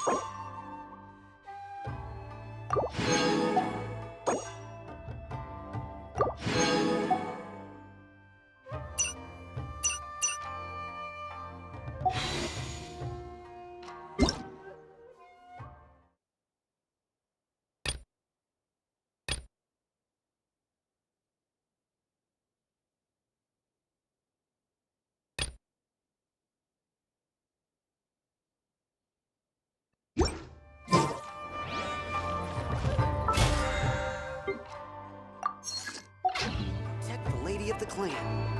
Protect the lady of the clan.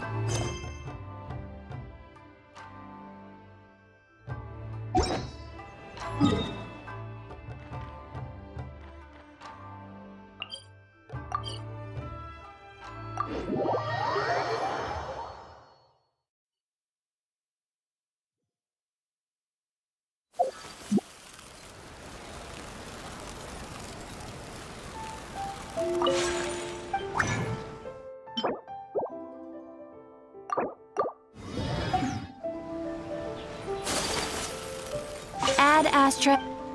Add Astra.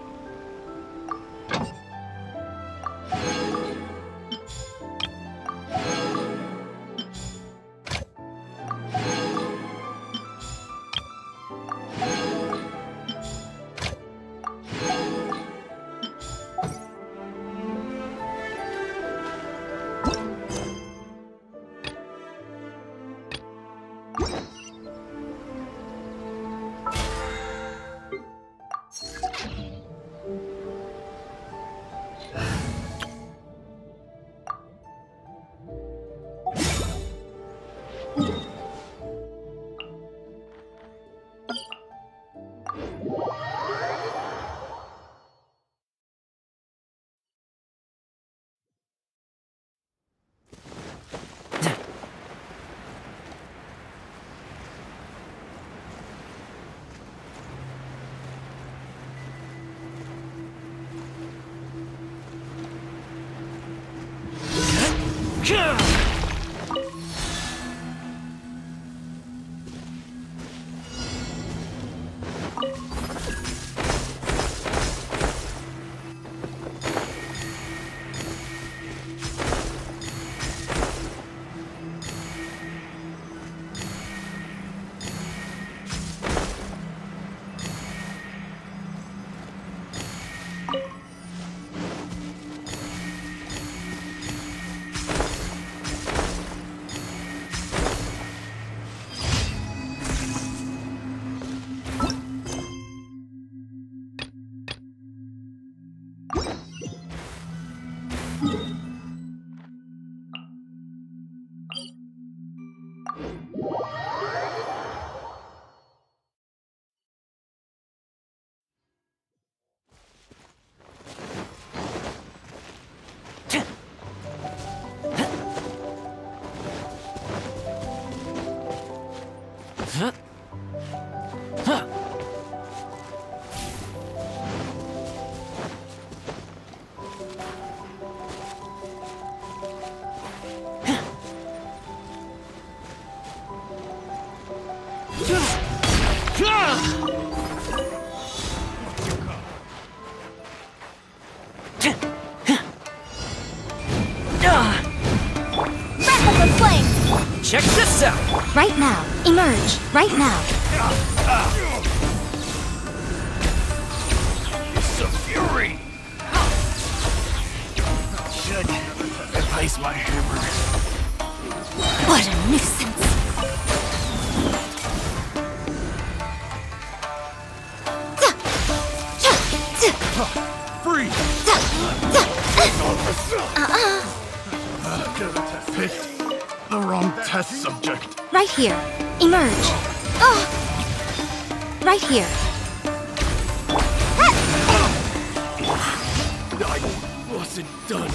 Check this out! Right now. Emerge. Right now. It's a fury! Should replace my hammer. What a nuisance. Free! Picked the wrong test subject. Right here. Emerge. Right here. I wasn't done.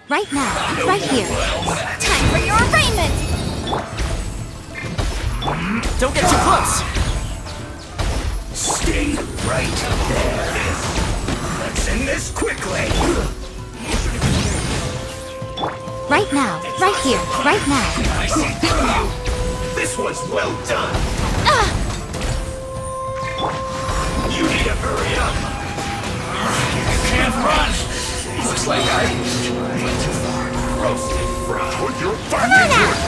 Right now. Right here. Time for your arraignment! Don't get too close! Stay right there. Let's end this quickly. Right now. Right here. Right now. I see through you. This was well done. You need to hurry up. You can't run. Looks like I went too far. Roasted fried. Put your back into it.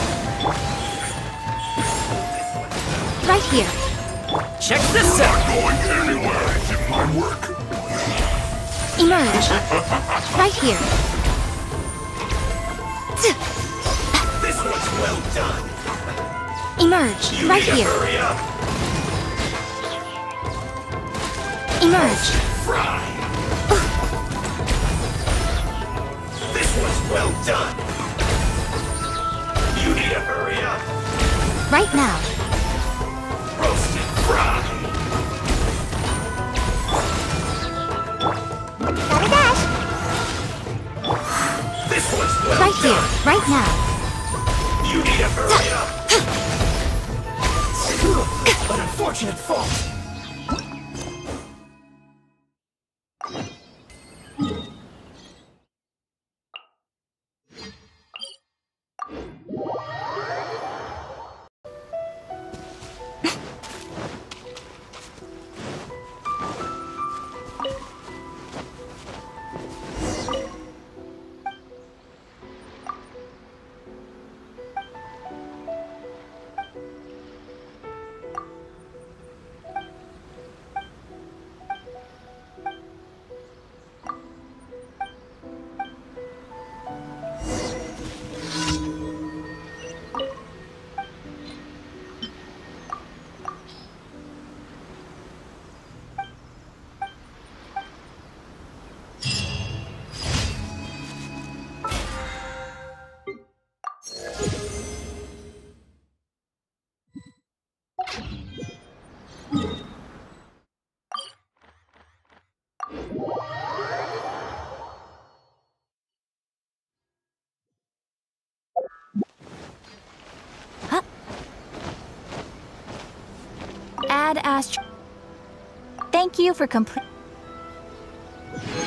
Right here. Check this out! Not going anywhere. Did my work. Emerge. Right here. This was well done. Emerge. You Right need to here. hurry up. Emerge. Fry. This was well done. You need to hurry up. Right now. Roasted fry. Gotta dash! This was well Right here. done. Right now. You need to hurry up. An unfortunate fault. Add Astro. Thank you for complete.